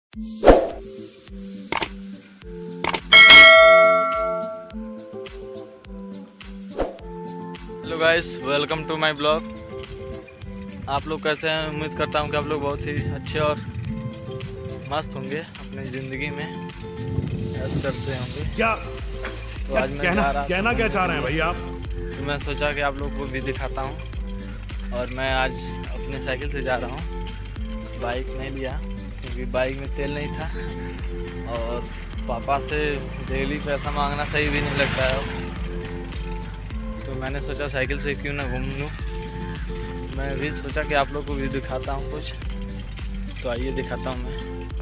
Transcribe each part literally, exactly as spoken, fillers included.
Hello guys, welcome to my blog. आप लोग कैसे हैं? उम्मीद करता हूं कि आप लोग बहुत ही अच्छे और मस्त होंगे, अपनी ज़िंदगी में ऐसे करते होंगे। क्या तो क्या आज मैं कहना जा रहा कहना क्या चाह रहे हैं भाई आप? तो मैं सोचा कि आप लोग को भी दिखाता हूं। और मैं आज अपने साइकिल से जा रहा हूं, बाइक नहीं लिया क्योंकि बाइक में तेल नहीं था और पापा से डेली पैसा मांगना सही भी नहीं लगता है। तो मैंने सोचा साइकिल से क्यों ना घूम लूँ। मैं भी सोचा कि आप लोग को भी दिखाता हूँ कुछ, तो आइए दिखाता हूँ मैं।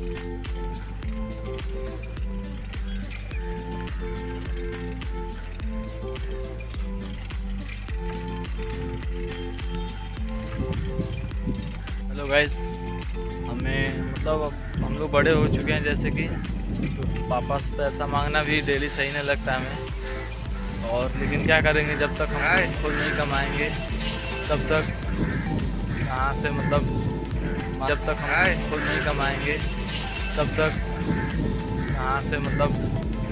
हेलो गाइस, हमें मतलब अब हम लोग बड़े हो चुके हैं, जैसे कि तो पापा से पैसा मांगना भी डेली सही नहीं लगता हमें। और लेकिन क्या करेंगे, जब तक हम खुद नहीं कमाएंगे तब तक कहाँ से, मतलब जब तक हम खुद नहीं कमाएंगे तब तक कहाँ से, मतलब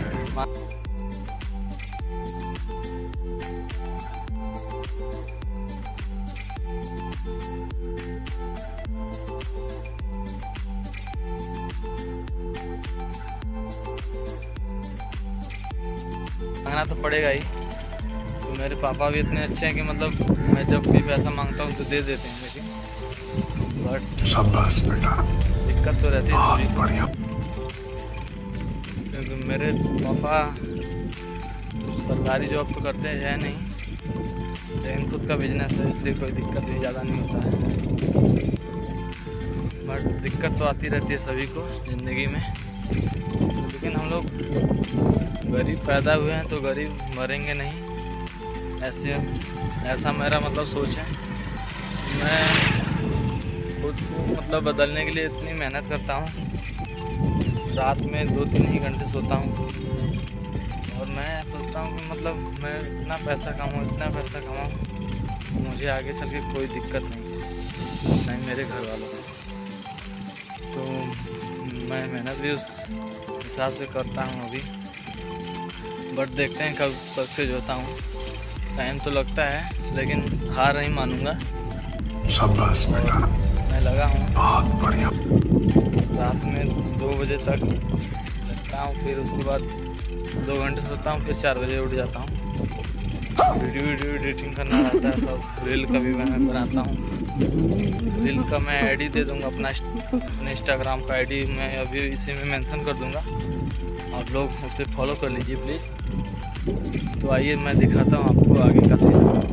मांगना तो पड़ेगा ही। तो मेरे पापा भी इतने अच्छे हैं कि मतलब मैं जब भी पैसा मांगता हूँ तो दे देते हैं, लेकिन बट शाबाश बेटा, दिक्कत तो रहती है बहुत बढ़िया। क्योंकि मेरे पापा सरकारी जॉब तो करते हैं नहीं, लेकिन खुद का बिजनेस है, इसलिए कोई दिक्कत भी ज़्यादा नहीं होता है। बट दिक्कत तो आती रहती है सभी को ज़िंदगी में, लेकिन हम लोग गरीब पैदा हुए हैं तो गरीब मरेंगे नहीं, ऐसे ऐसा मेरा मतलब सोच है। मैं खुद को मतलब बदलने के लिए इतनी मेहनत करता हूँ, रात में दो तीन ही घंटे सोता हूँ और मैं सोचता हूँ कि मतलब मैं इतना पैसा कमाऊँ इतना पैसा कमाऊँ, मुझे आगे चल के कोई दिक्कत नहीं है, नहीं मेरे घर वालों को। तो मैं मेहनत भी उस हिसाब से करता हूँ अभी, बट देखते हैं कब सक्सेस होता हूँ। टाइम तो लगता है लेकिन हार नहीं मानूंगा। शाबाश बेटा, मैं लगा हूँ। बहुत बढ़िया। रात में दो बजे तक लगता हूँ, फिर उसके बाद दो घंटे सोता हूँ, फिर चार बजे उठ जाता हूँ। वीडियो वीडियो एडिटिंग करना रहता है, सब रील का भी मैं बनाता हूँ। रील का मैं आईडी दे दूँगा, अपना अपने इंस्टाग्राम का आईडी मैं अभी इसी में मेंशन कर दूँगा, आप लोग उसे फॉलो कर लीजिए प्लीज़। तो आइए मैं दिखाता हूँ आपको आगे का सीन।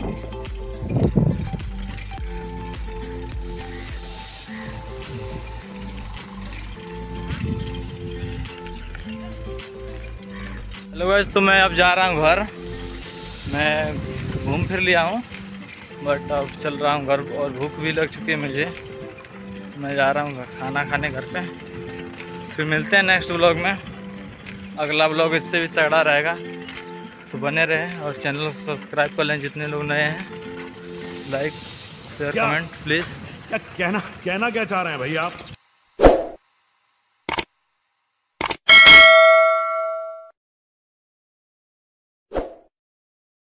हेलो गाइस, तो मैं अब जा रहा हूँ घर। मैं घूम फिर लिया हूँ बट अब चल रहा हूँ घर, और भूख भी लग चुकी है मुझे। मैं जा रहा हूँ खाना खाने घर पे। फिर मिलते हैं नेक्स्ट व्लॉग में। अगला व्लॉग इससे भी तगड़ा रहेगा, तो बने रहें और चैनल को सब्सक्राइब कर लें जितने लोग नए हैं। Like share comment please. क्या कहना कहना क्या चाह रहे हैं भाई आप?